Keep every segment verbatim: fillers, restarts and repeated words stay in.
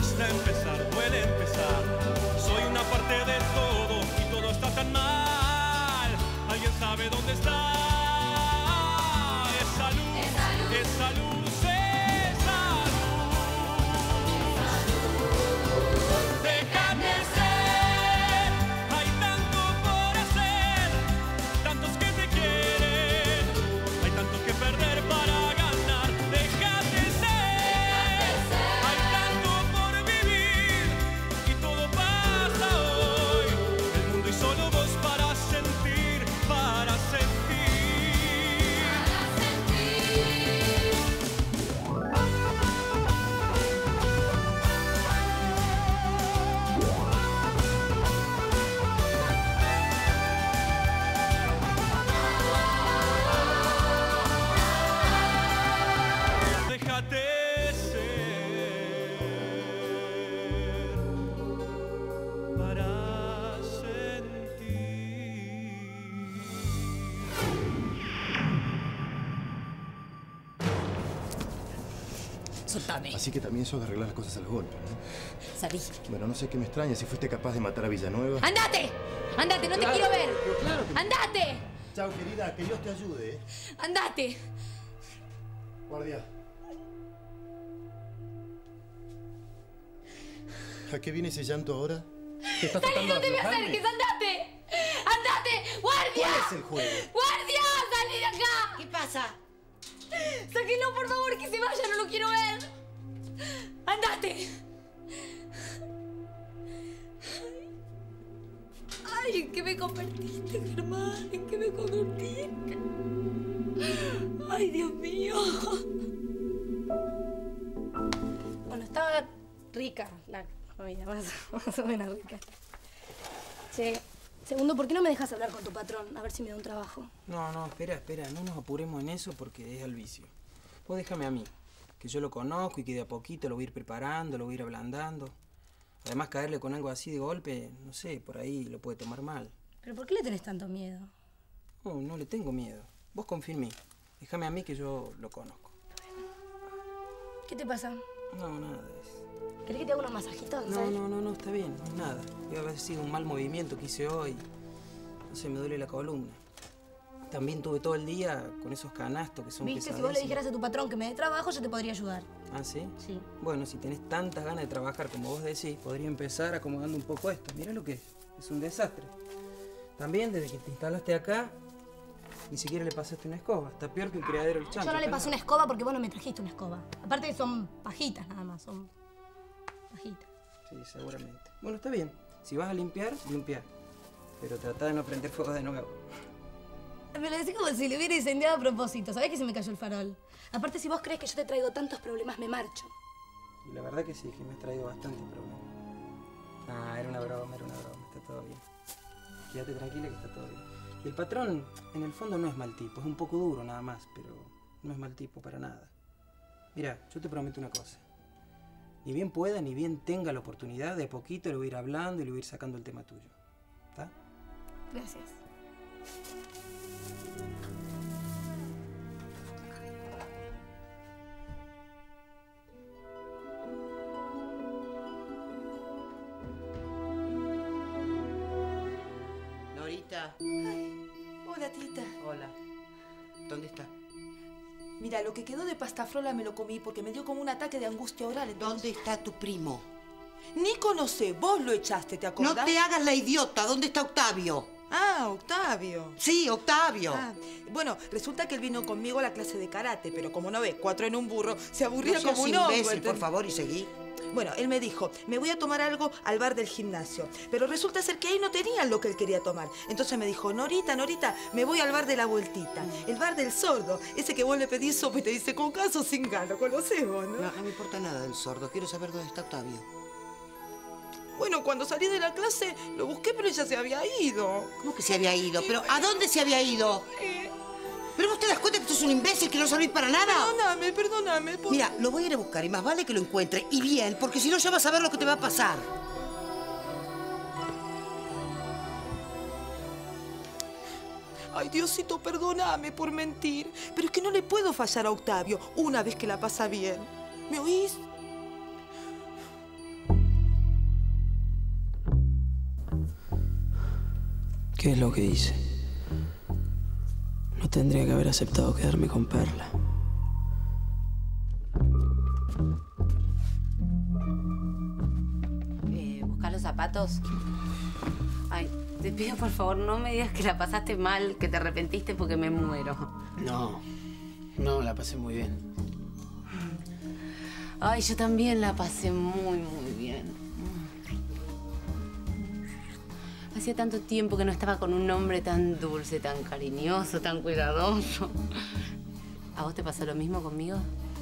cuesta empezar, duele empezar. Soy una parte de todo y todo está tan mal. ¿Alguien sabe dónde está? Esa luz, esa luz, esa luz, esa luz. Déjame ser, hay tanto por hacer, tantos que te quieren, hay tanto que perder para ganar. Déjate ser, hay tanto por vivir y todo pasa hoy. El mundo y solo vos para sentir, para sentir. Déjate ser para sentir. Soltame. Así que también sos de arreglar las cosas a los golpes, ¿no? Salí. Bueno, no sé qué me extraña si fuiste capaz de matar a Villanueva. ¡Andate! ¡Andate! ¡No te quiero ver! Pero claro que... ¡Andate! Chao, querida, que Dios te ayude, ¿eh? ¡Andate! Guardia. ¿A qué viene ese llanto ahora? ¿Te estás ¡Salí! tratando ¡No de te me aflojarme? acerques! ¡Andate! ¡Andate! ¡Guardia! ¿Cuál es el juego? ¡Guardia! ¡Salí de acá! ¿Qué pasa? ¡Sáquenlo, por favor, que se vaya! ¡No lo quiero ver! ¡Andate! ¡Ay! ¿En qué me convertiste, Germán? ¿En qué me convertiste? ¡Ay, Dios mío! Bueno, estaba rica la comida, más, más o menos rica. Che, segundo, ¿por qué no me dejas hablar con tu patrón? A ver si me da un trabajo. No, no, espera, espera. No nos apuremos en eso porque es al vicio. Vos déjame a mí, que yo lo conozco y que de a poquito lo voy a ir preparando, lo voy a ir ablandando. Además, caerle con algo así de golpe, no sé, por ahí lo puede tomar mal. ¿Pero por qué le tenés tanto miedo? No, no le tengo miedo. Vos confía en mí. Déjame a mí que yo lo conozco. ¿Qué te pasa? No, nada de eso. ¿Querés que te haga unos masajitos? No, no, no, no, está bien, no es nada. Debe haber sido un mal movimiento que hice hoy. No sé, me duele la columna. También tuve todo el día con esos canastos que son Viste, si vos le pesadísimos. dijeras a tu patrón que me dé trabajo, yo te podría ayudar. ¿Ah, sí? Sí. Bueno, si tenés tantas ganas de trabajar como vos decís, podría empezar acomodando un poco esto. Mirá lo que es. Es un desastre. También, desde que te instalaste acá, ni siquiera le pasaste una escoba. Está peor que el criadero del chancho. Yo no le acá pasé una escoba porque vos no me trajiste una escoba. Aparte son pajitas nada más, son pajitas. Sí, seguramente. Bueno, está bien. Si vas a limpiar, limpia. Pero trata de no prender fuego de nuevo. Me lo decís como si le hubiera incendiado a propósito. ¿Sabés que se me cayó el farol? Aparte, si vos crees que yo te traigo tantos problemas, me marcho. Y la verdad que sí, que me has traído bastantes problemas. Ah, era una broma, era una broma. Está todo bien. Quédate tranquila que está todo bien. Y el patrón, en el fondo, no es mal tipo. Es un poco duro nada más, pero no es mal tipo para nada. Mira, yo te prometo una cosa. Ni bien pueda, ni bien tenga la oportunidad, de poquito le voy a ir hablando y le voy a ir sacando el tema tuyo. ¿Está? Gracias. Norita. Ay, hola, tita. Hola. ¿Dónde está? Mira, lo que quedó de pastafrola me lo comí porque me dio como un ataque de angustia oral. Entonces... ¿Dónde está tu primo? Nico no sé, vos lo echaste, ¿te acordás? No te hagas la idiota. ¿Dónde está Octavio? Ah, Octavio. Sí, Octavio. Ah, bueno, resulta que él vino conmigo a la clase de karate, pero como no ves, cuatro en un burro, se aburría No seas como un hongo. imbécil, ¿entendés? por favor, y seguí. Bueno, él me dijo, me voy a tomar algo al bar del gimnasio. Pero resulta ser que ahí no tenían lo que él quería tomar. Entonces me dijo, Norita, Norita, me voy al bar de la vueltita. El bar del sordo. Ese que vos le pedís sopa y te dice con gas o sin gas. Lo conocés vos, ¿no? No, no me importa nada del sordo. Quiero saber dónde está Octavio. Bueno, cuando salí de la clase lo busqué, pero ella se había ido. ¿Cómo que se había ido? ¿Pero a dónde se había ido? Eh, ¿Pero vos te das cuenta que sos un imbécil que no servís para nada? Perdóname, perdóname. Por... Mira, lo voy a ir a buscar y más vale que lo encuentre. Y bien, porque si no ya vas a ver lo que te va a pasar. Ay, Diosito, perdóname por mentir. Pero es que no le puedo fallar a Octavio una vez que la pasa bien. ¿Me oís? ¿Qué es lo que hice? No tendría que haber aceptado quedarme con Perla. Eh, ¿Buscás los zapatos? Ay, te pido por favor no me digas que la pasaste mal, que te arrepentiste porque me muero. No, no, la pasé muy bien. Ay, yo también la pasé muy, muy bien. Hacía tanto tiempo que no estaba con un hombre tan dulce, tan cariñoso, tan cuidadoso. ¿A vos te pasó lo mismo conmigo?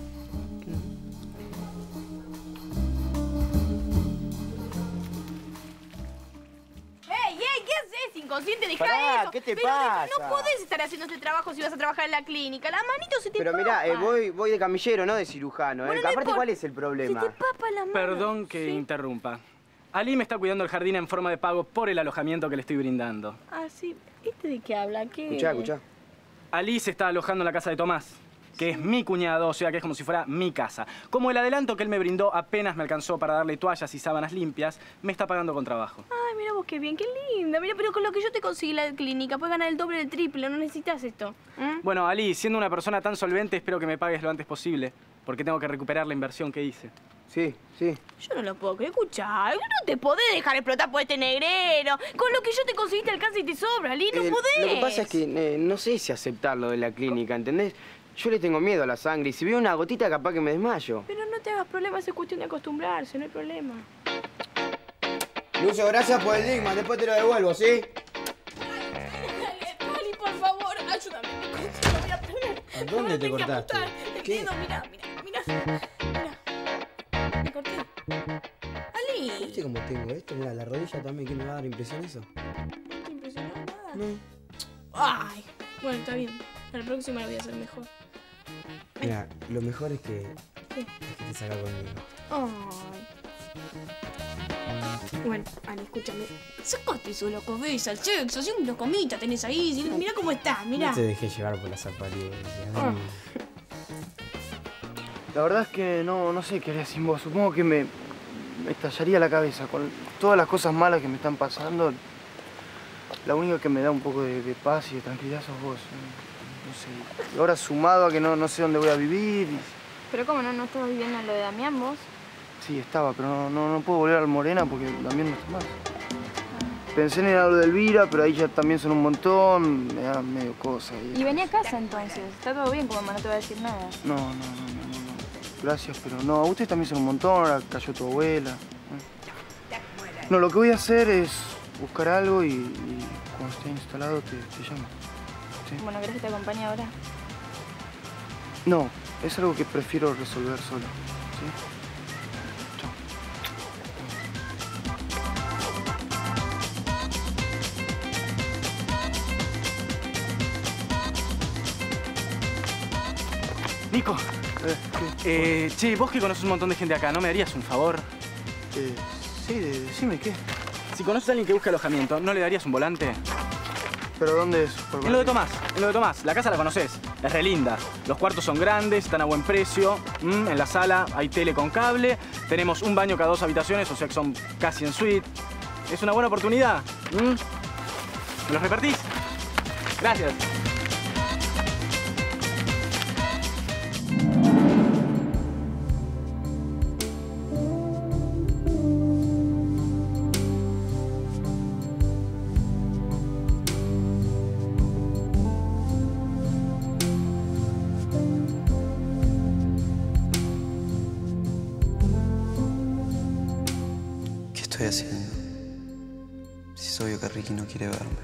¡Ey, ey! ¿Qué haces, inconsciente? Dejá Pará, eso. ¿qué te Pero pasa? No podés estar haciendo este trabajo si vas a trabajar en la clínica. Las manitos se te Pero mirá, eh, voy, voy de camillero, no de cirujano. ¿eh? Bueno, no Aparte, importa. ¿cuál es el problema? Se te papa la mano. Perdón que interrumpa. Ali me está cuidando el jardín en forma de pago por el alojamiento que le estoy brindando. Ah, sí. ¿Este de qué habla? ¿Qué? Escuchá, escuchá. Ali se está alojando en la casa de Tomás, que es mi cuñado, o sea que es como si fuera mi casa. Como el adelanto que él me brindó apenas me alcanzó para darle toallas y sábanas limpias, me está pagando con trabajo. Ay, mira vos qué bien, qué linda. Mira, pero con lo que yo te conseguí la clínica, puedes ganar el doble del triple, no necesitas esto. ¿Mm? Bueno, Ali, siendo una persona tan solvente, espero que me pagues lo antes posible, porque tengo que recuperar la inversión que hice. Sí, sí. Yo no lo puedo creer, escuchá. No te podés dejar explotar por este negrero. Con lo que yo te conseguí te alcanza y te sobra, Ali, no Eh, podés. Lo que pasa es que eh, no sé si aceptar lo de la clínica, ¿entendés? Yo le tengo miedo a la sangre y si veo una gotita capaz que me desmayo. Pero no te hagas problemas, es cuestión de acostumbrarse, no hay problema. Lucio, gracias por el Digman, después te lo devuelvo, ¿sí? Dale, Pali, por favor, ayúdame. Me voy a poner. ¿A dónde te Me voy a cortaste? cortar. El ¿Qué? dedo, mira, mira, mira. Mira. Me corté. Ali. ¿Viste cómo tengo esto? Mira, la rodilla también, ¿qué me va a dar impresión eso? No te impresionó nada. No. Ay. Bueno, está bien. Para la próxima lo voy a hacer mejor. Mira, lo mejor es que, ¿Qué? es que te saca conmigo. Ay. Bueno, Ali, escúchame. Sacate eso, loco, ves al sexo, si una comita tenés ahí, si- mira cómo estás, mira. No te dejé llevar por las apariencias. Ah. La verdad es que no, no sé qué haría sin vos. Supongo que me, me estallaría la cabeza con todas las cosas malas que me están pasando. La única que me da un poco de, de paz y de tranquilidad sos vos. No sé. Y ahora sumado a que no, no sé dónde voy a vivir. y- Pero cómo no, no estabas viviendo en lo de Damián vos. Sí, estaba, pero no, no, no puedo volver al Morena porque también no está más. Pensé en ir a lo de Elvira, pero ahí ya también son un montón. Me da medio cosa. Y... Y venía a casa entonces. Está todo bien, como mamá no te va a decir nada. No, no, no, no, no, no. Gracias, pero no. Ustedes también son un montón. Ahora cayó tu abuela. No, lo que voy a hacer es buscar algo y, y cuando esté instalado te, te llamo. ¿Sí? Bueno, ¿querés que te acompañe ahora? No, es algo que prefiero resolver solo. ¿Sí? Chao. Nico, Eh, ¿qué? eh, che, vos que conoces un montón de gente acá, ¿no me harías un favor? Eh, sí, de- decime qué. Si conoces a alguien que busque alojamiento, ¿no le darías un volante? ¿Pero dónde es? Por En lo de Tomás, en lo de Tomás. La casa la conoces, es re linda. Los cuartos son grandes, están a buen precio. Mm, en la sala hay tele con cable. Tenemos un baño cada dos habitaciones, o sea que son casi en suite. Es una buena oportunidad. ¿Mm? ¿Me los repartís? Gracias. ¿Qué estoy haciendo? Si es obvio que Ricky no quiere verme.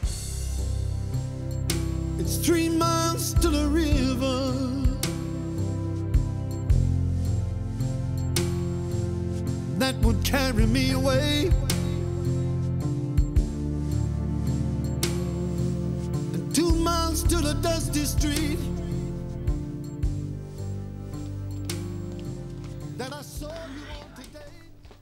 It's three miles to the river. That would carry me away. And two miles to the dusty street. That I saw you on today.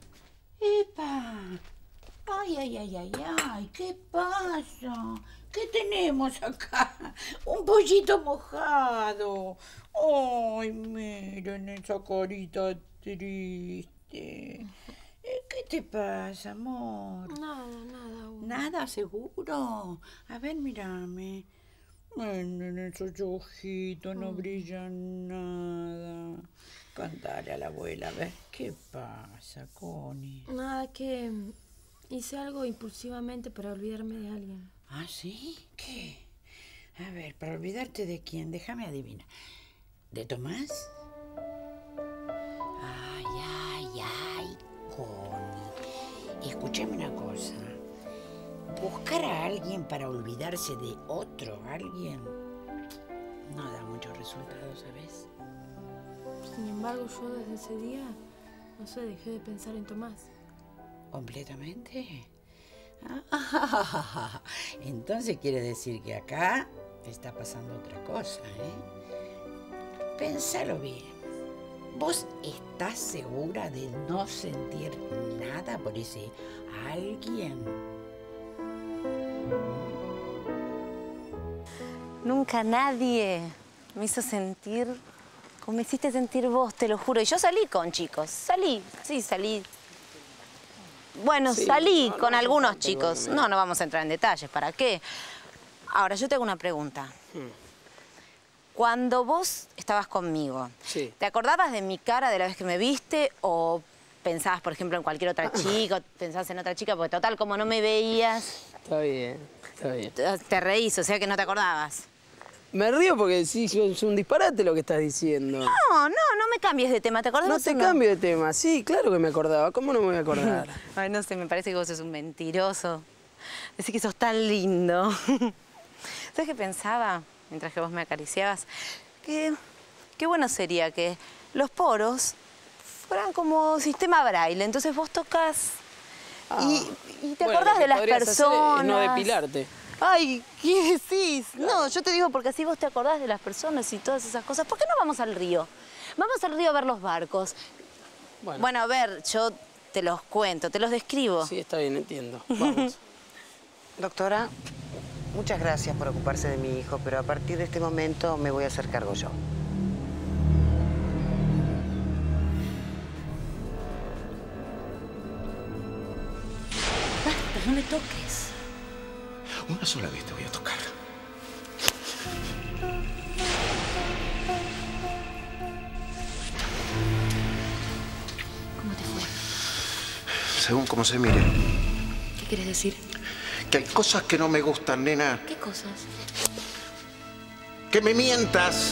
¡Epa! Ay, ay, ay, ay, ay, ¿qué pasa? ¿Qué tenemos acá? Un pollito mojado. Ay, miren esa carita triste. Eh, ¿Qué te pasa, amor? Nada, nada. Bueno. ¿Nada, seguro? A ver, mírame. En esos ojitos no brillan nada. Contale a la abuela, a ver, ¿qué pasa, Connie? Nada, que hice algo impulsivamente para olvidarme de alguien. ¿Ah, sí? ¿Qué? A ver, ¿para olvidarte de quién? Déjame adivinar. ¿De Tomás? Ay, ay, ay, Connie. Escúchame una cosa. Buscar a alguien para olvidarse de otro alguien no da muchos resultados, ¿sabes? Sin embargo, yo desde ese día, no sé, dejé de pensar en Tomás. ¿Completamente? Ah, entonces quiere decir que acá está pasando otra cosa, ¿eh? Pénsalo bien. ¿Vos estás segura de no sentir nada por ese alguien? Nunca nadie me hizo sentir como me hiciste sentir vos, te lo juro. Y yo salí con chicos, salí, sí, salí. Bueno, sí, salí no, con no, algunos no, chicos. No, no vamos a entrar en detalles, ¿para qué? Ahora, yo te hago una pregunta. Hmm. Cuando vos estabas conmigo, sí. ¿te acordabas de mi cara de la vez que me viste o pensabas, por ejemplo, en cualquier otra chica, o pensabas en otra chica? Porque total, como no me veías... Está bien, está bien. Te reís, o sea que no te acordabas. Me río porque sí, es un disparate lo que estás diciendo. No, no, no me cambies de tema. ¿Te acordás? No te no? cambio de tema. Sí, claro que me acordaba. ¿Cómo no me voy a acordar? Ay, no sé, me parece que vos sos un mentiroso. Decís que sos tan lindo. ¿Sabes qué pensaba mientras que vos me acariciabas? Que qué bueno sería que los poros fueran como sistema braille. Entonces vos tocas ah. y, y te bueno, acordás de las personas. Es no depilarte. Ay, ¿qué decís? No, yo te digo porque así vos te acordás de las personas y todas esas cosas. ¿Por qué no vamos al río? Vamos al río a ver los barcos. Bueno, bueno a ver, yo te los cuento, te los describo. Sí, está bien, entiendo. Vamos. Doctora, muchas gracias por ocuparse de mi hijo, pero a partir de este momento me voy a hacer cargo yo. Basta, no me toques. Una sola vez te voy a tocar. ¿Cómo te fue? Según cómo se mire. ¿Qué quieres decir? Que hay cosas que no me gustan, nena. ¿Qué cosas? ¡Que me mientas!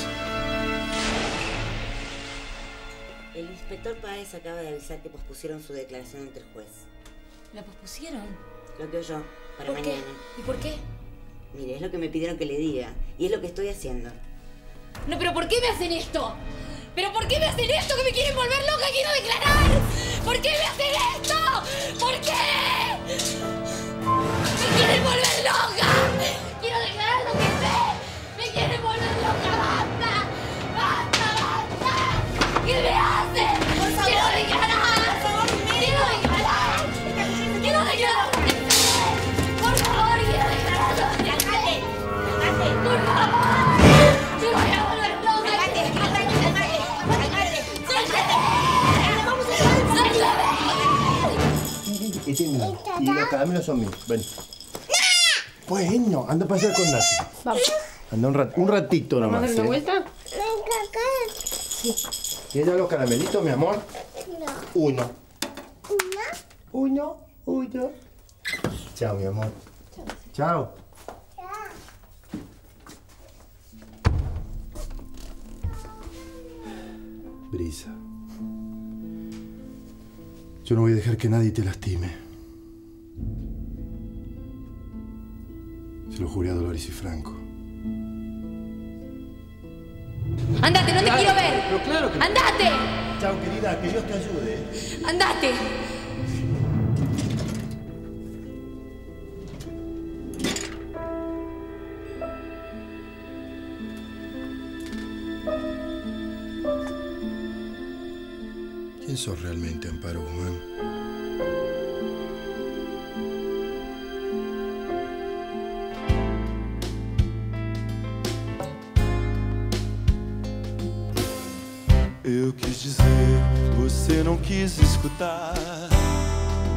El inspector Páez acaba de avisar que pospusieron su declaración ante el juez. ¿La pospusieron? Lo que oyó, para ¿Por mañana. Qué? ¿Y por qué? Mire, es lo que me pidieron que le diga. Y es lo que estoy haciendo. No, pero ¿por qué me hacen esto? ¿Pero por qué me hacen esto? ¿Que me quieren volver loca? ¡Quiero declarar! ¿Por qué me hacen esto? ¿Por qué? ¡Me quieren volver loca! ¡Quiero declarar lo que sé! ¡Me quieren volver loca! ¡Basta! ¡Basta, basta! ¿Qué me hacen? ¡Quiero declarar! ¡Quiero declarar! ¡Quiero declarar lo que sé! ¡Por favor, quiero declarar lo que sé! ¡Por favor! ¡Me voy a volver loca! ¡Cálmate! ¡Cálmate! ¡Cálmate! ¡Suéltame! ¡Suéltame! Y los caramelos son míos. Ven. Bueno, anda a pasear con Nati. Vamos. Anda un, rat, un ratito nomás. ¿Vamos a dar una ¿eh? vuelta? Sí. ¿Quieres ya los caramelitos, mi amor? No. Uno. Uno. Uno. Chao, mi amor. Chao. Brisa. Yo no voy a dejar que nadie te lastime. Se lo juré a Dolores y Franco. ¡Andate, no te Claro, quiero ver! pero claro que no. ¡Andate! Chao, querida, que Dios te ayude. ¡Andate! ¿Quién sos realmente, Amparo Guzmán? Eu quis dizer, você não quis escutar.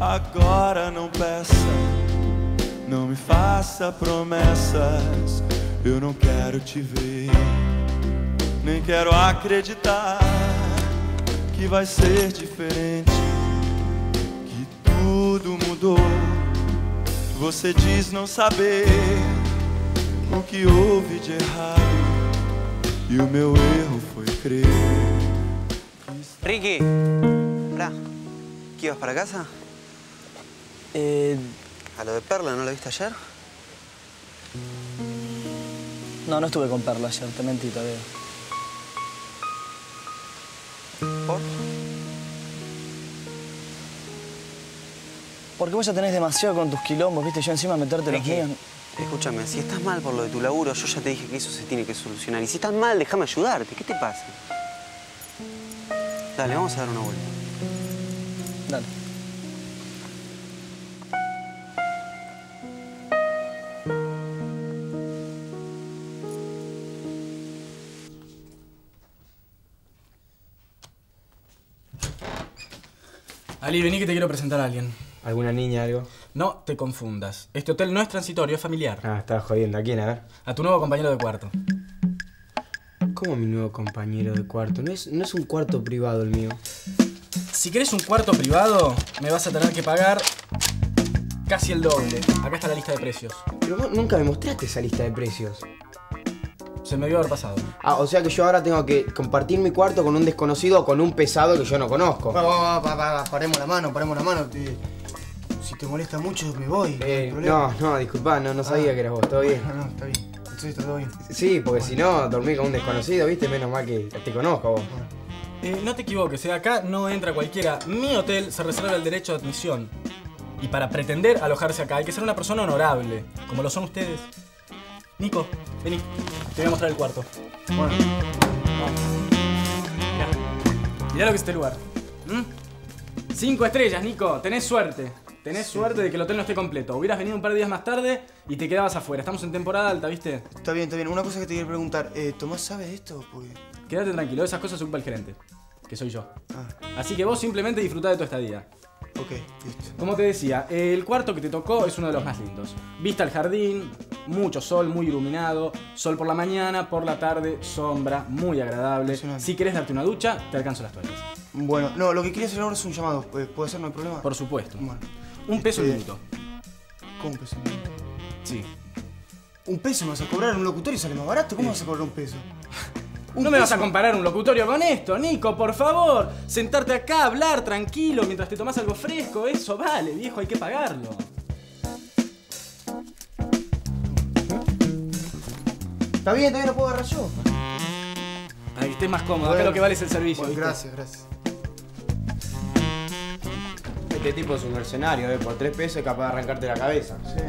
Agora não peça, não me faça promessas. Eu não quero te ver, nem quero acreditar que vai ser diferente, que tudo mudou. Você diz não saber o que houve de errado, e o meu erro foi crer. Ricky, hola. ¿Qué ibas para casa? Eh... ¿A lo de Perla no la viste ayer? No, no estuve con Perla ayer, te mentí todavía. ¿Por? Porque vos ya tenés demasiado con tus quilombos, ¿viste? Yo encima meterte los míos... Escúchame, si estás mal por lo de tu laburo, yo ya te dije que eso se tiene que solucionar. Y si estás mal, déjame ayudarte. ¿Qué te pasa? Dale, vamos a dar una vuelta. Dale. Ali, vení que te quiero presentar a alguien. ¿Alguna niña, algo? No te confundas. Este hotel no es transitorio, es familiar. Ah, estaba jodiendo. ¿A quién, a ver? A tu nuevo compañero de cuarto. ¿Cómo mi nuevo compañero de cuarto? No es, no es un cuarto privado el mío. Si querés un cuarto privado, me vas a tener que pagar casi el doble. Acá está la lista de precios. Pero vos nunca me mostraste esa lista de precios. Se me debió haber pasado. Ah, o sea que yo ahora tengo que compartir mi cuarto con un desconocido o con un pesado que yo no conozco. Va, va, va, va, va, paremos la mano, paremos la mano. Te... Si te molesta mucho, me voy. Eh, no, no, disculpa, no, no sabía ah, que eras vos, ¿todo bien? No, no, está bien. Entonces está todo bien. Sí, porque bueno. Si no, dormir con un desconocido, ¿viste? Menos mal que te conozco vos. Bueno. Eh, no te equivoques, ¿eh? Acá no entra cualquiera. Mi hotel se reserva el derecho de admisión. Y para pretender alojarse acá hay que ser una persona honorable, como lo son ustedes. Nico, vení, te voy a mostrar el cuarto. Bueno. Mirá, mirá lo que es este lugar. ¿Mm? Cinco estrellas, Nico, tenés suerte. Tenés sí. suerte de que el hotel no esté completo. Hubieras venido un par de días más tarde y te quedabas afuera. Estamos en temporada alta, ¿viste? Está bien, está bien. Una cosa que te quiero preguntar. Eh, ¿Tomás sabe de esto? Porque... Quédate tranquilo, esas cosas se ocupa el gerente, que soy yo. Ah. Así que vos simplemente disfrutá de tu estadía. Ok, listo. Como te decía, el cuarto que te tocó es uno de los más lindos. Vista al jardín, mucho sol, muy iluminado. Sol por la mañana, por la tarde, sombra, muy agradable. Si querés darte una ducha, te alcanzo las toallas. Bueno, no, lo que quería hacer ahora es un llamado. ¿Puede ser? ¿No hay problema? Por supuesto. Bueno. Un peso este... el minuto. ¿Cómo un peso el minuto? Sí. ¿Un peso me vas a cobrar? ¿Un locutorio sale más barato? ¿Cómo sí. vas a cobrar un peso? No me vas a comparar un locutorio con esto, Nico, por favor. Sentarte acá, hablar tranquilo mientras te tomás algo fresco, eso vale, viejo, hay que pagarlo. Está bien, todavía no puedo agarrar yo. Para que estés más cómodo, bueno, acá lo que vale es el servicio. Bueno, gracias, gracias. Este tipo es un mercenario, ¿eh? Por tres pesos es capaz de arrancarte la cabeza. Sí.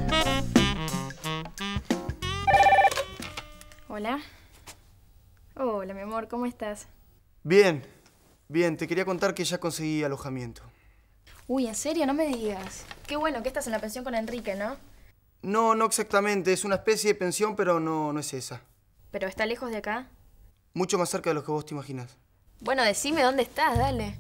Hola. Hola, mi amor, ¿cómo estás? Bien, bien. Te quería contar que ya conseguí alojamiento. Uy, ¿en serio? No me digas. Qué bueno que estás en la pensión con Enrique, ¿no? No, no exactamente. Es una especie de pensión, pero no, no es esa. ¿Pero está lejos de acá? Mucho más cerca de lo que vos te imaginas. Bueno, decime dónde estás, dale.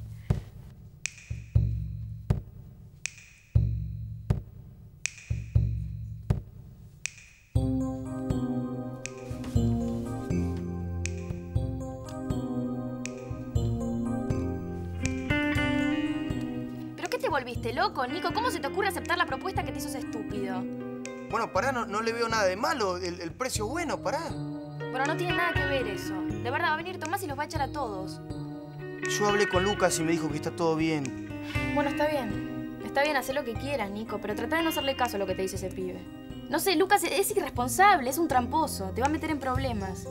¿Volviste loco, Nico? ¿Cómo se te ocurre aceptar la propuesta que te hizo ese estúpido? Bueno, pará, no, no le veo nada de malo. El, el precio es bueno, pará. Pero no tiene nada que ver eso. De verdad, va a venir Tomás y los va a echar a todos. Yo hablé con Lucas y me dijo que está todo bien. Bueno, está bien. Está bien, hacer lo que quieras, Nico, pero trata de no hacerle caso a lo que te dice ese pibe. No sé, Lucas es irresponsable, es un tramposo. Te va a meter en problemas.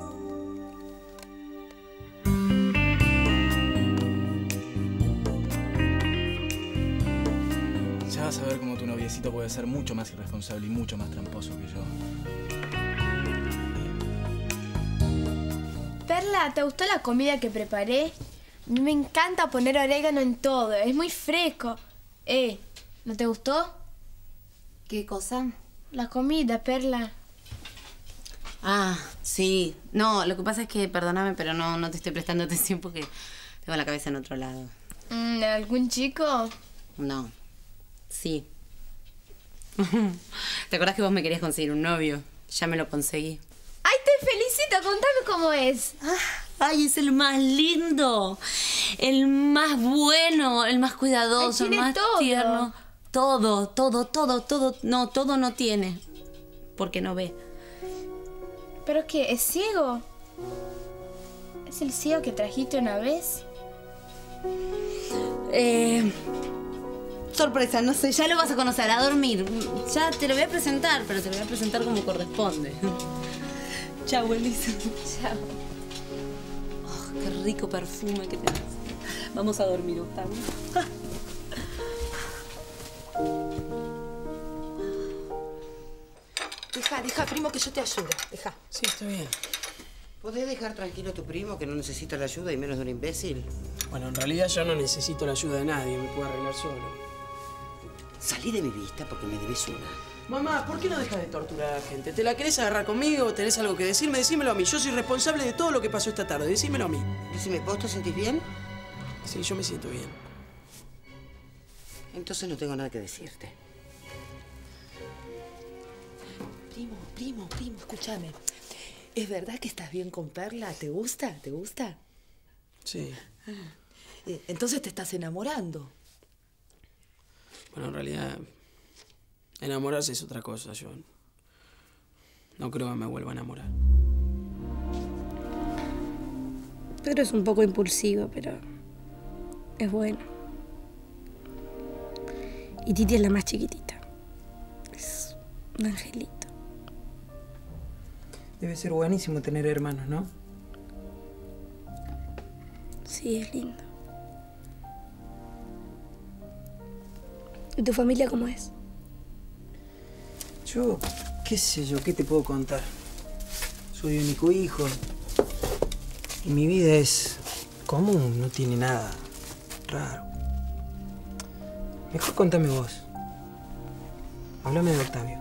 Ya vas a ver cómo tu noviecito puede ser mucho más irresponsable y mucho más tramposo que yo. Perla, ¿te gustó la comida que preparé? A mí me encanta poner orégano en todo, es muy fresco. Eh, ¿no te gustó? ¿Qué cosa? La comida, Perla. Ah, sí. No, lo que pasa es que, perdóname, pero no, no te estoy prestando atención porque tengo la cabeza en otro lado. Mm, ¿Algún chico? No. Sí. ¿Te acordás que vos me querías conseguir un novio? Ya me lo conseguí. ¡Ay, te felicito! Contame cómo es. ¡Ay, es el más lindo! El más bueno, el más cuidadoso, Ay, el tiene más todo. tierno. Todo, todo, todo, todo. No, todo no tiene. Porque no ve. ¿Pero qué? ¿Es ciego? ¿Es el ciego que trajiste una vez? Eh... Sorpresa, no sé, ya lo vas a conocer, a dormir. Ya te lo voy a presentar, pero te lo voy a presentar como corresponde. Chao, Elisa. Chao. Oh, qué rico perfume que tenés. Vamos a dormir, Octavio. Deja, deja, primo, que yo te ayudo. Deja. Sí, está bien. ¿Podés dejar tranquilo a tu primo que no necesita la ayuda y menos de un imbécil? Bueno, en realidad yo no necesito la ayuda de nadie, me puedo arreglar solo. Salí de mi vista porque me debes una. Mamá, ¿por qué no dejas de torturar a la gente? ¿Te la querés agarrar conmigo? ¿Tenés algo que decirme? Decímelo a mí. Yo soy responsable de todo lo que pasó esta tarde. Decímelo a mí. Decime, ¿vos te sentís bien? Sí, yo me siento bien. Entonces no tengo nada que decirte. Primo, primo, primo, escúchame. ¿Es verdad que estás bien con Perla? ¿Te gusta? ¿Te gusta? Sí. Eh, Entonces te estás enamorando. Bueno, en realidad, enamorarse es otra cosa. Yo no creo que me vuelva a enamorar. Pedro es un poco impulsivo, pero es bueno. Y Titi es la más chiquitita. Es un angelito. Debe ser buenísimo tener hermanos, ¿no? Sí, es lindo. ¿Y tu familia cómo es? Yo, qué sé yo, ¿qué te puedo contar? Soy único hijo. Y mi vida es común, no tiene nada raro. Mejor contame vos. Háblame de Octavio.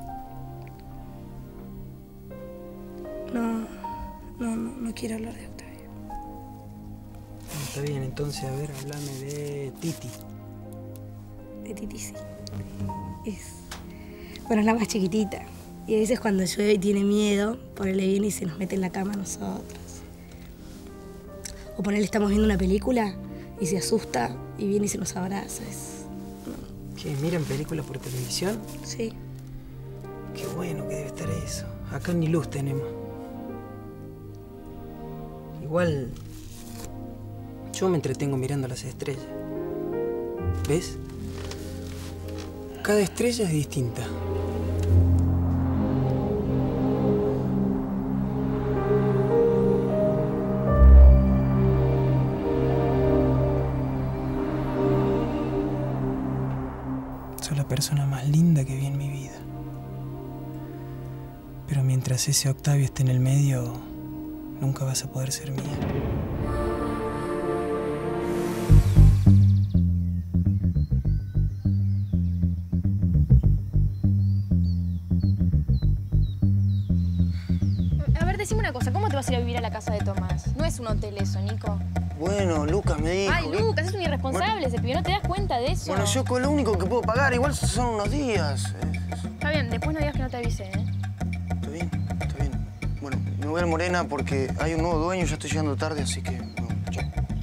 No, no, no, no quiero hablar de Octavio. Está bien, entonces, a ver, háblame de Titi. De Titi sí. Es... Bueno, es la más chiquitita. Y a veces cuando llueve y tiene miedo, ponele bien y se nos mete en la cama a nosotros. O ponele, estamos viendo una película y se asusta y viene y se nos abraza. Es... ¿Qué? ¿Miran películas por televisión? Sí. Qué bueno que debe estar eso. Acá ni luz tenemos. Igual, yo me entretengo mirando las estrellas. ¿Ves? Cada estrella es distinta. Soy la persona más linda que vi en mi vida. Pero mientras ese Octavio esté en el medio, nunca vas a poder ser mía. A ver, decime una cosa, ¿cómo te vas a ir a vivir a la casa de Tomás? No es un hotel eso, Nico. Bueno, Lucas me dijo... Ay, que- Lucas, es un irresponsable ese pibe, ¿no te das cuenta de eso? Bueno, yo con lo único que puedo pagar, igual son unos días. Está bien, después no digas que no te avisé, ¿eh? Está bien, está bien. Bueno, me voy al Morena porque hay un nuevo dueño, ya estoy llegando tarde, así que... no, chao.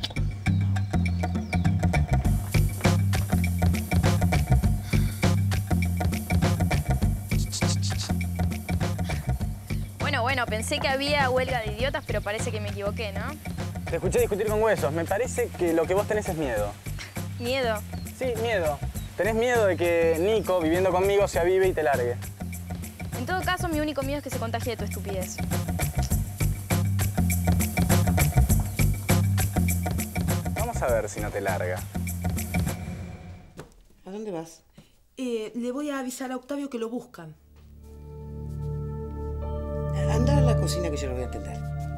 Bueno, bueno, pensé que había huelga de idiotas, pero parece que me equivoqué, ¿no? Te escuché discutir con huesos. Me parece que lo que vos tenés es miedo. Miedo. Sí, miedo. Tenés miedo de que Nico, viviendo conmigo, se avive y te largue. En todo caso, mi único miedo es que se contagie de tu estupidez. Vamos a ver si no te larga. ¿A dónde vas? Eh, le voy a avisar a Octavio que lo buscan. Anda a la cocina que yo lo voy a atender.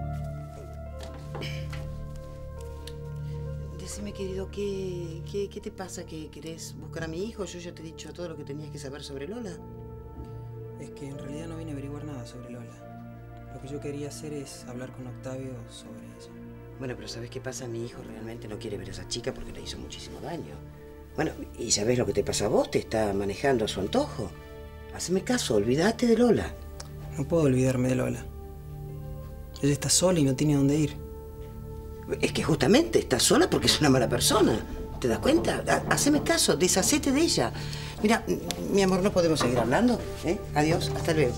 Decime, querido, ¿qué, qué, qué te pasa? ¿Que querés buscar a mi hijo? Yo ya te he dicho todo lo que tenías que saber sobre Lola. Es que en realidad no vine a averiguar nada sobre Lola. Lo que yo quería hacer es hablar con Octavio sobre ella. Bueno, pero ¿sabes qué pasa? Mi hijo realmente no quiere ver a esa chica porque le hizo muchísimo daño. Bueno, y sabés lo que te pasa a vos, te está manejando a su antojo. Haceme caso, olvídate de Lola. No puedo olvidarme de Lola. Ella está sola y no tiene dónde ir. Es que justamente está sola porque es una mala persona. ¿Te das cuenta? Ha- Haceme caso, deshacete de ella. Mira, mi amor, no podemos seguir hablando, ¿eh? Adiós, hasta luego.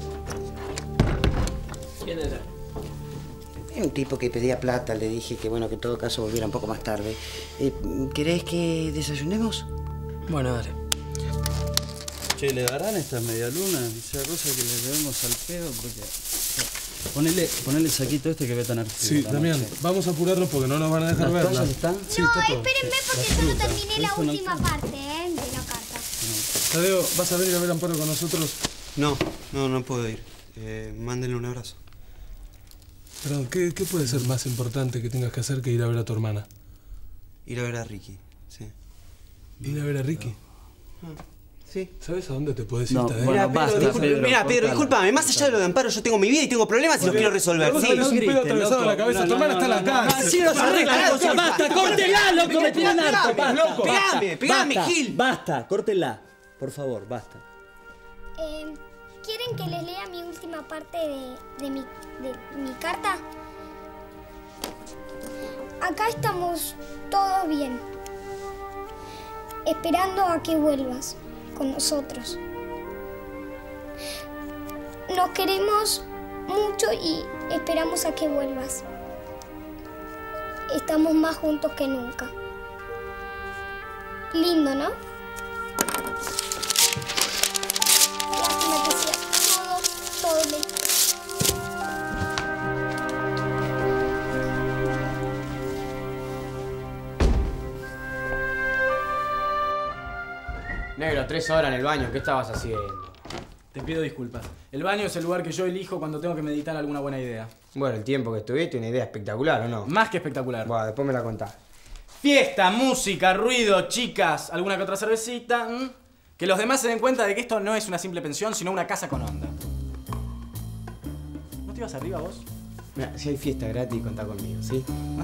¿Quién era? Es un tipo que pedía plata, le dije que bueno, que en todo caso volviera un poco más tarde. Eh, ¿Querés que desayunemos? Bueno, dale. Che, ¿le darán estas medialunas? Esa cosa que le debemos al pedo, porque... Ponele, ponele el saquito este que ve tan artístico. Sí, Damián, vamos a apurarnos porque no nos van a dejar ¿Las verla. toallas están? Sí, No, está todo. espérenme porque solo terminé la última parte, ¿eh? De la carta. Tadeo, ¿vas a venir a ver a Amparo con nosotros? No, no, no puedo ir. Eh, mándenle un abrazo. Perdón, ¿qué, ¿qué puede ser más importante que tengas que hacer que ir a ver a tu hermana? Ir a ver a Ricky, sí. ¿Ir a ver a Ricky? Sí. ¿Sabes a dónde te puedes ir, No, Tadeo? bueno, basta, Pedro, Pedro, mira, Pedro, discúlpame, más allá de lo de Amparo, yo tengo mi vida y tengo problemas y los quiero resolver. Vos Sí, tenés un pedo atravesado en la cabeza, tu hermana está en la cárcel. Así no se arregla la cosa, basta, córtela, loco, me tiran harto. Estás loco. Pegame, pegame, Basta, Gil. Basta, córtela. Por favor, basta. Eh, ¿Quieren que les lea mi última parte de, de, mi, de mi carta? Acá estamos todos bien, esperando a que vuelvas con nosotros. Nos queremos mucho y esperamos a que vuelvas. Estamos más juntos que nunca. Lindo, ¿no? Lástima que sea todo, todo lento. Negro, tres horas en el baño, ¿qué estabas haciendo? Te pido disculpas. El baño es el lugar que yo elijo cuando tengo que meditar alguna buena idea. Bueno, el tiempo que estuviste, una idea espectacular, ¿o no? Más que espectacular. Bueno, después me la contás. Fiesta, música, ruido, chicas, alguna que otra cervecita. ¿m? Que los demás se den cuenta de que esto no es una simple pensión, sino una casa con onda. ¿No te ibas arriba vos? Mira, si hay fiesta gratis, contá conmigo, ¿sí?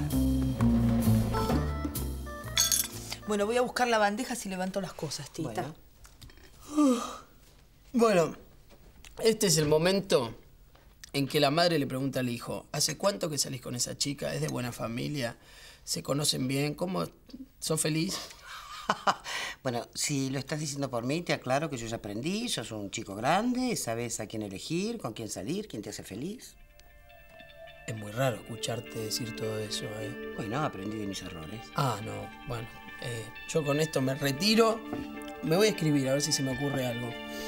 Bueno, voy a buscar la bandeja si levanto las cosas, Tita. Bueno. Bueno, este es el momento en que la madre le pregunta al hijo, ¿hace cuánto que salís con esa chica? ¿Es de buena familia? ¿Se conocen bien? ¿Cómo? ¿Sos feliz? Bueno, si lo estás diciendo por mí, te aclaro que yo ya aprendí, sos un chico grande, sabes a quién elegir, con quién salir, quién te hace feliz. Es muy raro escucharte decir todo eso, ¿eh? Bueno, aprendí de mis errores. Ah, no, bueno. Eh, yo con esto me retiro. Me voy a escribir a ver si se me ocurre algo.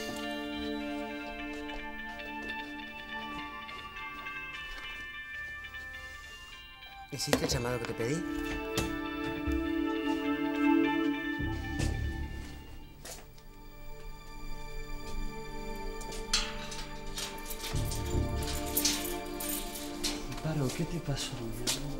¿Hiciste el llamado que te pedí? Amparo, ¿qué te pasó, mi amor?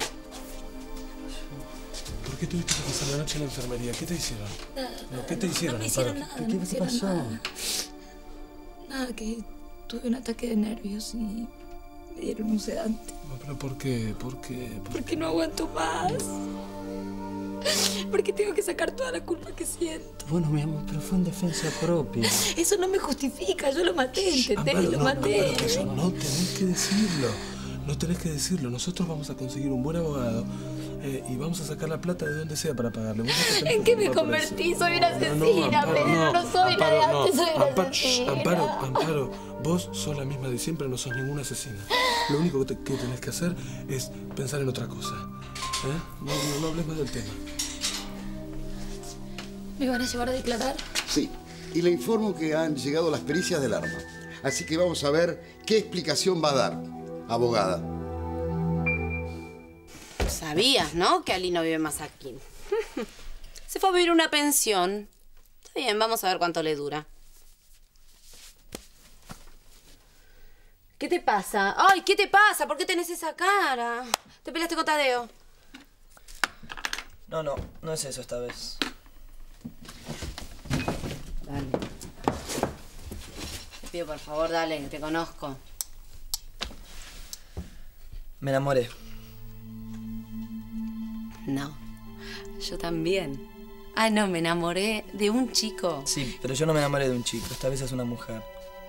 ¿Por qué tuviste que pasar la noche en la enfermería? ¿Qué te hicieron? Nada, No, ¿Qué te hicieron, no me Amparo? hicieron nada, ¿Qué, no qué me te hicieron pasó? nada. Nada, que tuve un ataque de nervios y me dieron un sedante. No, ¿pero por qué? ¿Por qué? ¿Por Porque no aguanto más. Porque tengo que sacar toda la culpa que siento. Bueno, mi amor, pero fue en defensa propia. Eso no me justifica, yo lo maté, ¿entendés? Amparo, lo no, no, maté. Amparo, eso no tenés que decirlo. No tenés que decirlo. Nosotros vamos a conseguir un buen abogado eh, y vamos a sacar la plata de donde sea para pagarle. Vos no te tenés ¿En que qué me preocupar por eso. convertí? Soy una No, no, asesina, Amparo, pero no, soy la de Amparo, antes, no. soy una Amparo, shh, asesina. Amparo, Amparo, vos sos la misma de siempre, no sos ninguna asesina. Lo único que, te- que tenés que hacer es pensar en otra cosa. ¿Eh? No, no, no hables más del tema. ¿Me van a llevar a declarar? Sí, y le informo que han llegado las pericias del arma. Así que vamos a ver qué explicación va a dar, abogada. Sabías, ¿no? Que Ali no vive más aquí. Se fue a vivir una pensión. Está bien, vamos a ver cuánto le dura. ¿Qué te pasa? Ay, ¿qué te pasa? ¿Por qué tenés esa cara? ¿Te peleaste con Tadeo? No, no, no es eso esta vez. Dale. Te pido por favor, dale, que te conozco. Me enamoré. No, yo también. Ah, no, me enamoré de un chico. Sí, pero yo no me enamoré de un chico. Esta vez es una mujer.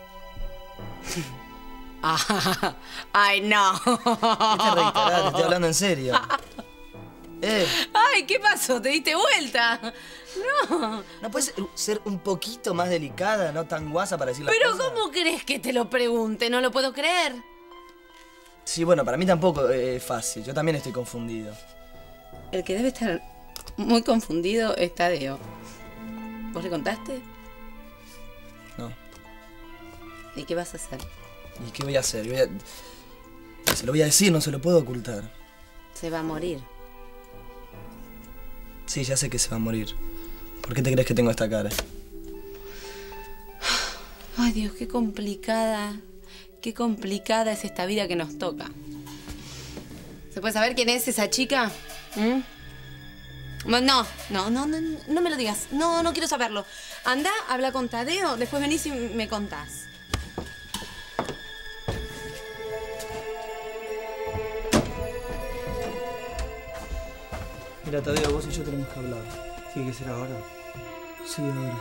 Ah, ay, no. ¿Qué te reíste? Te estoy hablando en serio. Eh, Ay, ¿qué pasó? ¿Te diste vuelta? No. ¿no puedes ser un poquito más delicada, no tan guasa para decir las Pero cosas? ¿cómo crees que te lo pregunte? No lo puedo creer. Sí, bueno, para mí tampoco es fácil. Yo también estoy confundido. El que debe estar muy confundido es Tadeo. ¿Vos le contaste? No. ¿Y qué vas a hacer? ¿Y qué voy a hacer? Voy a... Se lo voy a decir, no se lo puedo ocultar. Se va a morir. Sí, ya sé que se va a morir. ¿Por qué te crees que tengo esta cara? Ay, Dios, qué complicada. Qué complicada es esta vida que nos toca. ¿Se puede saber quién es esa chica? ¿Mm? No, no, no, no, no, no me lo digas. No, no quiero saberlo. Anda, habla con Tadeo, después venís y me contás. Mira, Tadeo, vos y yo tenemos que hablar. ¿Tiene que ser ahora? Sí, ahora.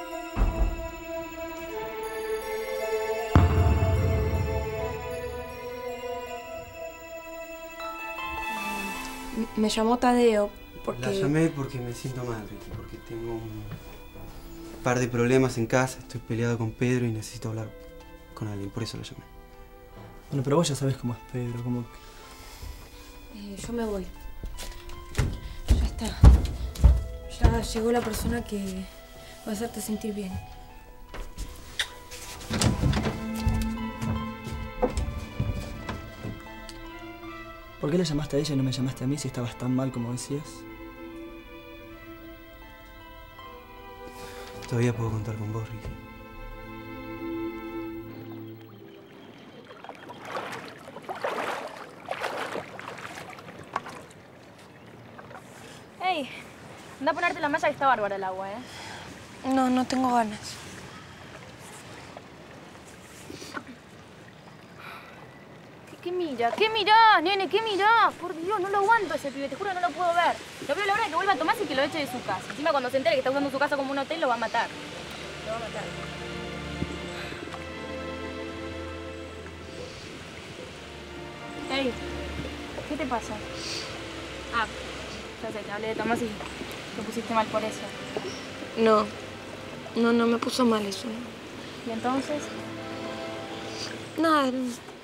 Me llamó Tadeo porque... La llamé porque me siento mal, Ricky, porque tengo un par de problemas en casa, estoy peleado con Pedro y necesito hablar con alguien, por eso la llamé. Bueno, pero vos ya sabés cómo es Pedro, cómo... Eh, yo me voy. Ya está. Ya llegó la persona que va a hacerte sentir bien. ¿Por qué le llamaste a ella y no me llamaste a mí si estabas tan mal como decías? Todavía puedo contar con vos, Ricky. Ey, anda a ponerte la malla que está bárbara el agua, ¿eh? No, no tengo ganas. ¿Qué, qué mira? ¿Qué mirá, nene? ¿Qué mirá? Por Dios, no lo aguanto ese pibe, te juro que no lo puedo ver. Lo veo la hora de que vuelva a Tomás y que lo eche de su casa. Encima cuando se entere que está usando su casa como un hotel, lo va a matar. Lo va a matar. Ey, ¿qué te pasa? Ah, ya sé, te hablé de Tomás y te pusiste mal por eso. No. No, no me puso mal eso. ¿Y entonces? Nada.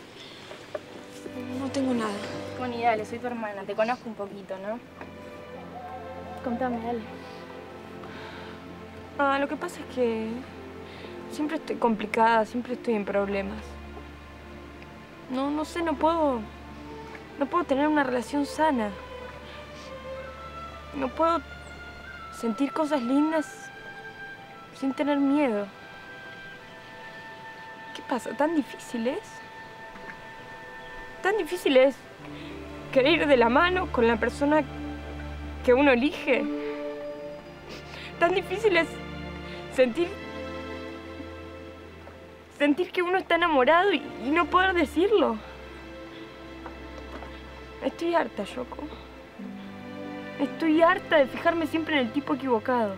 No tengo nada. Bueno, y dale, soy tu hermana, te conozco un poquito, ¿no? Contame, dale. Ah, lo que pasa es que siempre estoy complicada, siempre estoy en problemas. No, no sé, no puedo... No puedo tener una relación sana. No puedo sentir cosas lindas sin tener miedo. ¿Qué pasa? ¿Tan difícil es? ¿Tan difícil es querer ir de la mano con la persona que uno elige? ¿Tan difícil es sentir... sentir que uno está enamorado y, y no poder decirlo? Estoy harta, Yoko. Estoy harta de fijarme siempre en el tipo equivocado.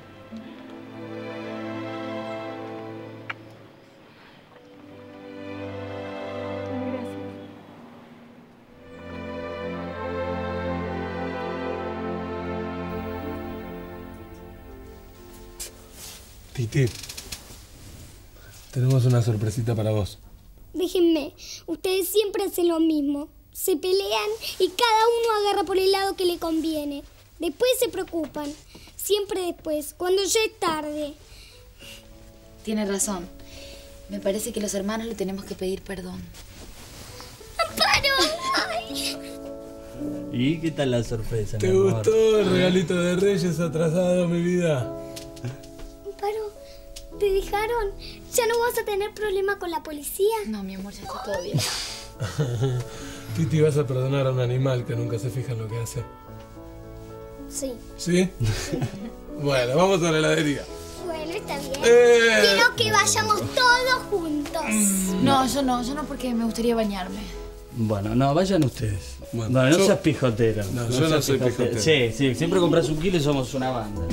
Titi, tenemos una sorpresita para vos. Déjenme, ustedes siempre hacen lo mismo. Se pelean y cada uno agarra por el lado que le conviene. Después se preocupan. Siempre después, cuando ya es tarde. Tienes razón. Me parece que los hermanos le tenemos que pedir perdón. ¡Amparo! ¡Ay! ¿Y qué tal la sorpresa, ¿Te mi amor? gustó el regalito de Reyes atrasado, mi vida? Amparo, ¿te dejaron? ¿Ya no vas a tener problema con la policía? No, mi amor, ya está todo bien. Titi, vas a perdonar a un animal que nunca se fija en lo que hace. Sí. ¿Sí? Bueno, vamos a la heladería. Bueno, está bien. Eh. Quiero que vayamos todos juntos. No, yo no, yo no porque me gustaría bañarme. Bueno, no, vayan ustedes. Bueno, Bueno, no yo- seas pijotero. No, yo no seas soy pijotero. Sí, sí, siempre compras un kilo y somos una banda.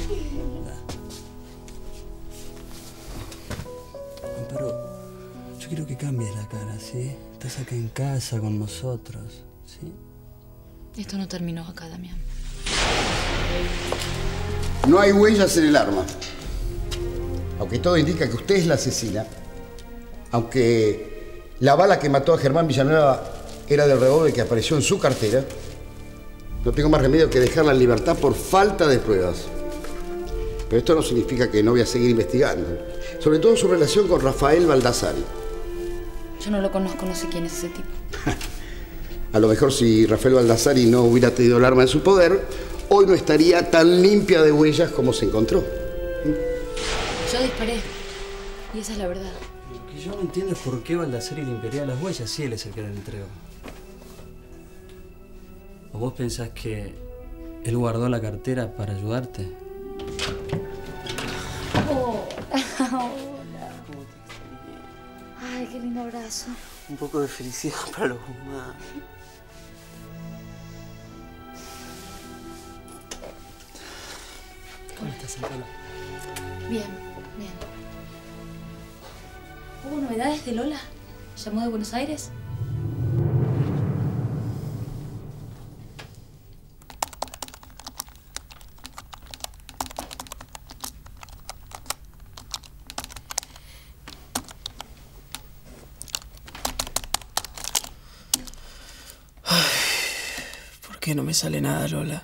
Amparo, yo quiero que cambies la cara, ¿sí? Estás acá en casa con nosotros, ¿sí? Esto no terminó acá, Damián. No hay huellas en el arma. Aunque todo indica que usted es la asesina, aunque la bala que mató a Germán Villanueva era del revólver que apareció en su cartera, no tengo más remedio que dejarla en libertad por falta de pruebas. Pero esto no significa que no voy a seguir investigando. Sobre todo su relación con Rafael Baldassari. Yo no lo conozco, no sé quién es ese tipo. A lo mejor si Rafael Baldassari no hubiera tenido el arma en su poder, hoy no estaría tan limpia de huellas como se encontró. Yo disparé. Y esa es la verdad. Lo que yo no entiendo es por qué Baldassari limpiaría las huellas si él es el que las entregó. ¿O vos pensás que él guardó la cartera para ayudarte? Oh. Hola. Ay, qué lindo abrazo. Un poco de felicidad para los humanos. ¿Cómo estás, Amparo? Bien, bien. ¿Hubo novedades de Lola? ¿Llamó de Buenos Aires? ¿Por qué no me sale nada, Lola?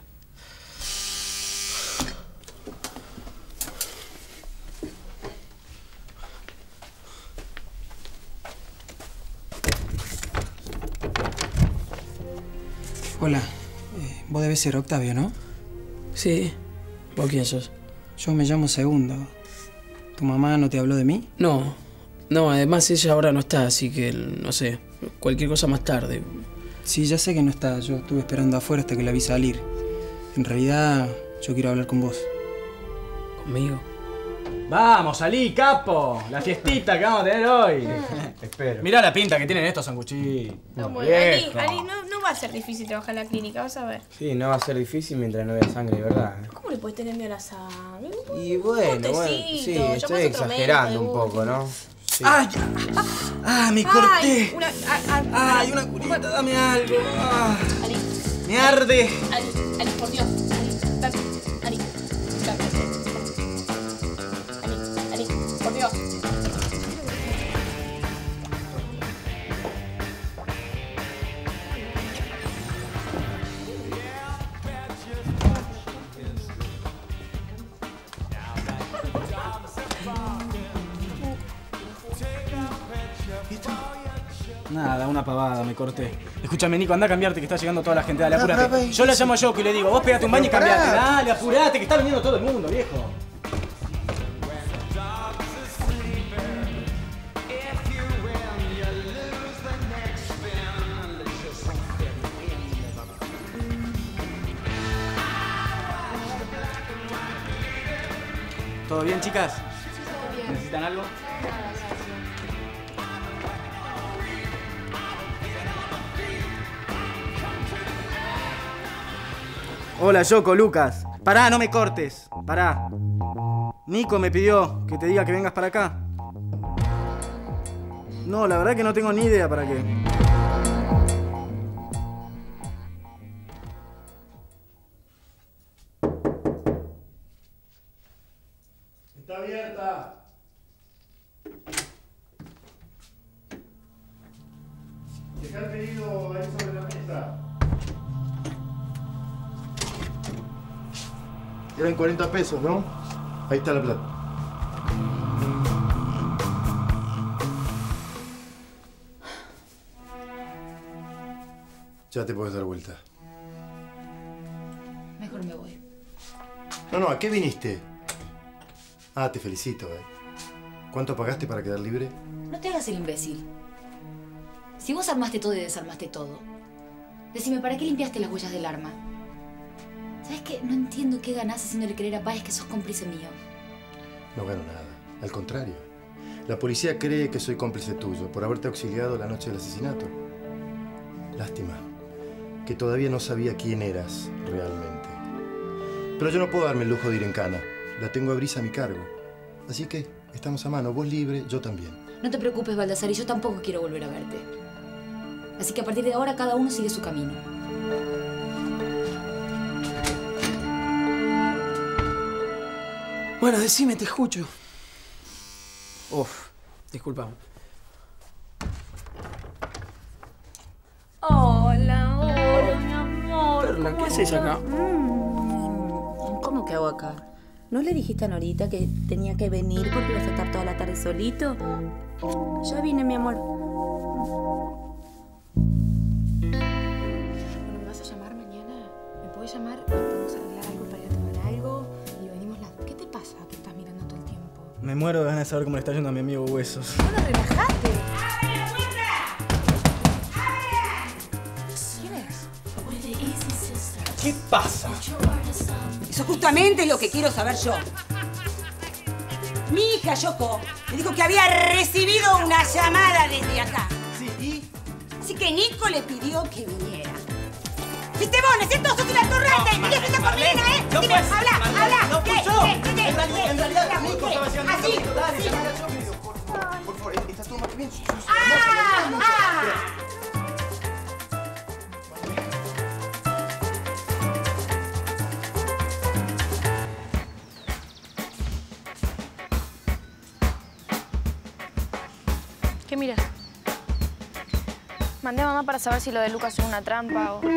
Hola, eh, vos debes ser Octavio, ¿no? Sí. ¿Vos quién sos? Yo me llamo Segundo. ¿Tu mamá no te habló de mí? No, no, además ella ahora no está, así que no sé, cualquier cosa más tarde. Sí, ya sé que no está, yo estuve esperando afuera hasta que la vi salir. En realidad, yo quiero hablar con vos. ¿Conmigo? Vamos, salí, capo. La fiestita que vamos a tener hoy. Espero. Mirá la pinta que tienen estos sanguchitos. No, bueno, Ali, Viejo. Ali, no, no va a ser difícil trabajar en la clínica, vas a ver. Sí, no va a ser difícil mientras no vea sangre, ¿verdad? ¿Cómo le puedes tener miedo a la sangre? Y bueno, bueno, Cortecito, sí, llamás estoy a otro exagerando médico un de poco, ¿no? Sí. ¡Ay! ¡Ah, me corté! Ay, una, a- a- ¡Ay, una curita! Dame algo. Ah, Ali, ¡me arde! Ali, Ali, por Dios. Ali, dame, Ali, dame. Ali, Ali, por Dios. Nada, una pavada, me corté. Escúchame, Nico, anda a cambiarte que está llegando toda la gente. Dale, No, apurate. pero, Yo la llamo a Yoko y le digo, vos pegate un baño y Pero cambiate. pará. Dale, apurate, que está viniendo todo el mundo, viejo. ¿Todo bien, chicas? ¿Necesitan algo? Hola, Yoko, Lucas. Pará, no me cortes. Pará. Nico me pidió que te diga que vengas para acá. No, la verdad que no tengo ni idea para qué. Está abierta. Deja el pedido ahí sobre la mesa. Eran cuarenta pesos, ¿no? Ahí está la plata. Ya te puedes dar vuelta. Mejor me voy. No, no, ¿a qué viniste? Ah, te felicito, ¿eh? ¿Cuánto pagaste para quedar libre? No te hagas el imbécil. Si vos armaste todo y desarmaste todo, decime, ¿para qué limpiaste las huellas del arma? ¿Sabes qué? No entiendo qué ganás haciéndole creer a Páez que sos cómplice mío. No gano nada. Al contrario. La policía cree que soy cómplice tuyo por haberte auxiliado la noche del asesinato. Lástima, que todavía no sabía quién eras realmente. Pero yo no puedo darme el lujo de ir en cana. La tengo a Brisa a mi cargo. Así que estamos a mano, vos libre, yo también. No te preocupes, Baldassar, y yo tampoco quiero volver a verte. Así que a partir de ahora cada uno sigue su camino. Bueno, decime, te escucho. Uf, disculpame. Hola, hola, mi amor. Perla, ¿qué haces acá? Mm, ¿Cómo que hago acá? ¿No le dijiste a Norita que tenía que venir porque ibas a estar toda la tarde solito? Ya vine, mi amor. Bueno, ¿me vas a llamar mañana? ¿Me puedes llamar? ¿Podemos arreglar algo para ir a tomar algo? Y venimos las... ¿Qué te pasa que estás mirando todo el tiempo? Me muero de ganas de saber cómo le está yendo a mi amigo Huesos. Bueno, relajate. ¿Quién es? ¿Qué pasa? Eso justamente es lo que quiero saber yo. Mi hija Yoko me dijo que había recibido una llamada desde acá. Sí, ¿y? Así que Nico le pidió que viniera. ¡Fuiste vos, necesito sos una torrente! ¡Me quieres por Lina, eh! No Dime, puedes, habla, Marlene, habla. no ¿Qué? fui yo. ¿Qué? ¿Qué? En realidad- ¿Qué? en realidad ¿Qué? Nico ¿Qué? estaba haciendo ¿Así? esto. Dale, ¿Sí? dale, yo video, por favor, por favor, está todo más bien. ¡Ah! ¡Ah! ¿Qué miras? Mandé a mamá para saber si lo de Lucas es una trampa o...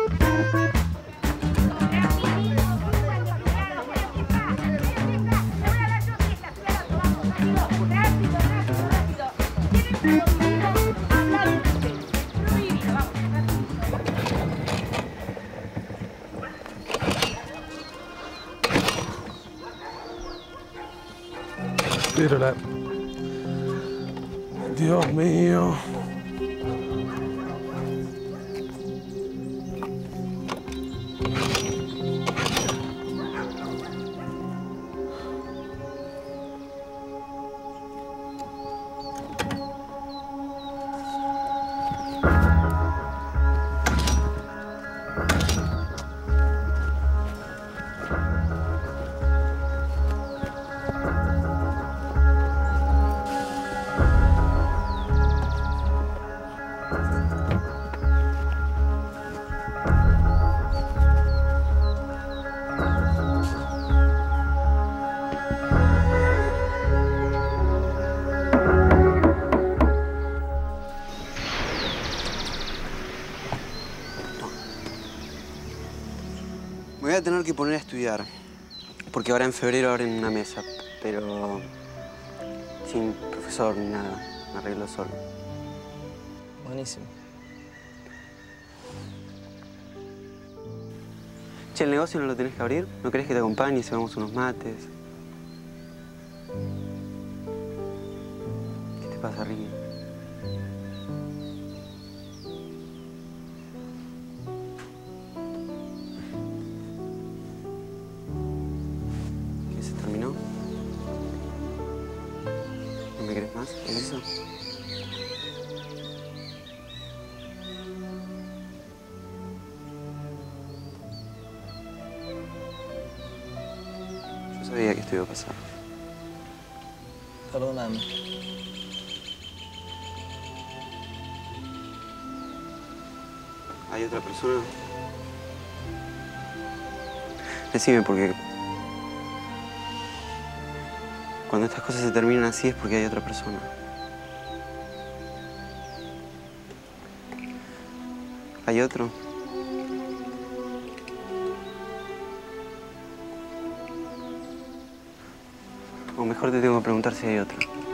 Pero la... Dios mío. Me voy a tener que poner a estudiar, porque ahora en febrero abren una mesa, pero sin profesor ni nada, me arreglo solo. Buenísimo. Che, ¿el negocio no lo tenés que abrir? ¿No querés que te acompañe si vamos unos mates? ¿Qué te pasa, Ricky? ¿Qué, se terminó? ¿No me querés más? ¿Es eso? Yo sabía que esto iba a pasar. Perdóname. ¿Hay otra persona? Decime, porque cuando estas cosas se terminan así es porque hay otra persona. ¿Hay otro? O mejor te tengo que preguntar si hay otro.